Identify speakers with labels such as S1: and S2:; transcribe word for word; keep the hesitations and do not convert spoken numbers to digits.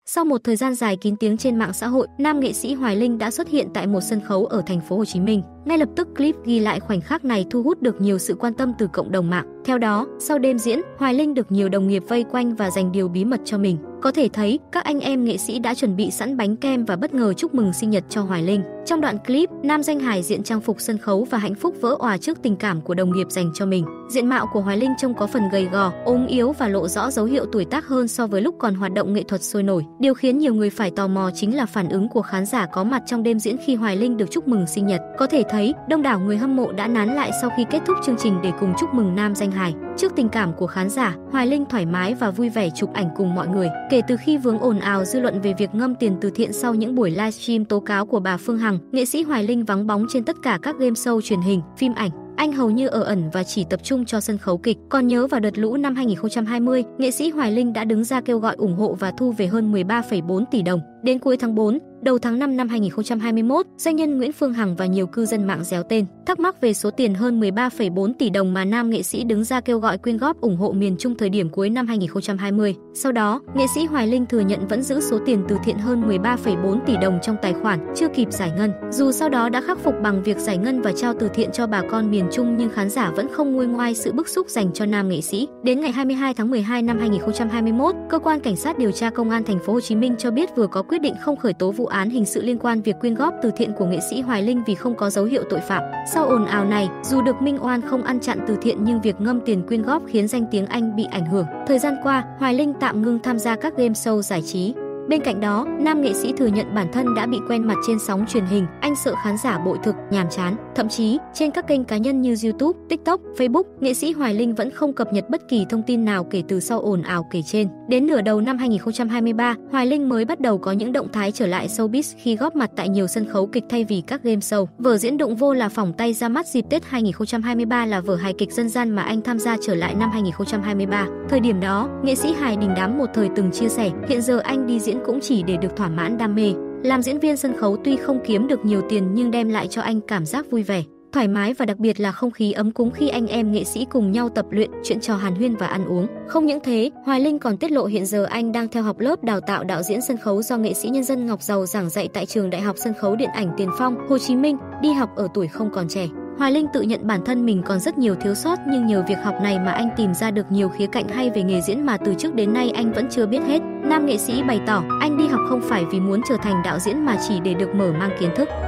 S1: Sau một thời gian dài kín tiếng trên mạng xã hội, nam nghệ sĩ Hoài Linh đã xuất hiện tại một sân khấu ở thành phố Hồ Chí Minh. Ngay lập tức clip ghi lại khoảnh khắc này thu hút được nhiều sự quan tâm từ cộng đồng mạng. Theo đó, sau đêm diễn, Hoài Linh được nhiều đồng nghiệp vây quanh và dành điều bí mật cho mình. Có thể thấy, các anh em nghệ sĩ đã chuẩn bị sẵn bánh kem và bất ngờ chúc mừng sinh nhật cho Hoài Linh. Trong đoạn clip, nam danh hài diện trang phục sân khấu và hạnh phúc vỡ òa trước tình cảm của đồng nghiệp dành cho mình. Diện mạo của Hoài Linh trông có phần gầy gò, ốm yếu và lộ rõ dấu hiệu tuổi tác hơn so với lúc còn hoạt động nghệ thuật sôi nổi. Điều khiến nhiều người phải tò mò chính là phản ứng của khán giả có mặt trong đêm diễn khi Hoài Linh được chúc mừng sinh nhật. Có thể thấy, đông đảo người hâm mộ đã nán lại sau khi kết thúc chương trình để cùng chúc mừng nam danh hài. Trước tình cảm của khán giả, Hoài Linh thoải mái và vui vẻ chụp ảnh cùng mọi người. Kể từ khi vướng ồn ào dư luận về việc ngâm tiền từ thiện sau những buổi livestream tố cáo của bà Phương Hằng, nghệ sĩ Hoài Linh vắng bóng trên tất cả các game show truyền hình, phim ảnh. Anh hầu như ở ẩn và chỉ tập trung cho sân khấu kịch. Còn nhớ vào đợt lũ năm hai nghìn không trăm hai mươi, nghệ sĩ Hoài Linh đã đứng ra kêu gọi ủng hộ và thu về hơn mười ba phẩy bốn tỷ đồng. Đến cuối tháng tư, đầu tháng năm năm hai nghìn không trăm hai mươi mốt, doanh nhân Nguyễn Phương Hằng và nhiều cư dân mạng réo tên, thắc mắc về số tiền hơn mười ba phẩy bốn tỷ đồng mà nam nghệ sĩ đứng ra kêu gọi quyên góp ủng hộ miền Trung thời điểm cuối năm hai nghìn không trăm hai mươi. Sau đó, nghệ sĩ Hoài Linh thừa nhận vẫn giữ số tiền từ thiện hơn mười ba phẩy bốn tỷ đồng trong tài khoản, chưa kịp giải ngân. Dù sau đó đã khắc phục bằng việc giải ngân và trao từ thiện cho bà con miền Trung nhưng khán giả vẫn không nguôi ngoai sự bức xúc dành cho nam nghệ sĩ. Đến ngày hai mươi hai tháng mười hai năm hai nghìn không trăm hai mươi mốt, cơ quan cảnh sát điều tra công an thành phố Hồ Chí Minh cho biết vừa có quyết định không khởi tố vụ án hình sự liên quan việc quyên góp từ thiện của nghệ sĩ Hoài Linh vì không có dấu hiệu tội phạm. Sau ồn ào này, dù được minh oan không ăn chặn từ thiện nhưng việc ngâm tiền quyên góp khiến danh tiếng anh bị ảnh hưởng. Thời gian qua, Hoài Linh tạm ngưng tham gia các game show giải trí. Bên cạnh đó, nam nghệ sĩ thừa nhận bản thân đã bị quen mặt trên sóng truyền hình, anh sợ khán giả bội thực, nhàm chán. Thậm chí, trên các kênh cá nhân như YouTube, TikTok, Facebook, nghệ sĩ Hoài Linh vẫn không cập nhật bất kỳ thông tin nào kể từ sau ồn ào kể trên. Đến nửa đầu năm hai nghìn không trăm hai mươi ba, Hoài Linh mới bắt đầu có những động thái trở lại showbiz khi góp mặt tại nhiều sân khấu kịch thay vì các game show. Vở diễn Đụng Vô là phỏng tay ra mắt dịp Tết hai nghìn không trăm hai mươi ba là vở hài kịch dân gian mà anh tham gia trở lại năm hai nghìn không trăm hai mươi ba. Thời điểm đó, nghệ sĩ hài đình đám một thời từng chia sẻ, hiện giờ anh đi diễn cũng chỉ để được thỏa mãn đam mê. Làm diễn viên sân khấu tuy không kiếm được nhiều tiền nhưng đem lại cho anh cảm giác vui vẻ, thoải mái và đặc biệt là không khí ấm cúng khi anh em nghệ sĩ cùng nhau tập luyện, chuyện trò hàn huyên và ăn uống. Không những thế, Hoài Linh còn tiết lộ hiện giờ anh đang theo học lớp đào tạo đạo diễn sân khấu do nghệ sĩ nhân dân Ngọc Giàu giảng dạy tại trường Đại học Sân khấu Điện ảnh Tiền Phong, Hồ Chí Minh, đi học ở tuổi không còn trẻ. Hoài Linh tự nhận bản thân mình còn rất nhiều thiếu sót nhưng nhờ việc học này mà anh tìm ra được nhiều khía cạnh hay về nghề diễn mà từ trước đến nay anh vẫn chưa biết hết. Nam nghệ sĩ bày tỏ, anh đi học không phải vì muốn trở thành đạo diễn mà chỉ để được mở mang kiến thức.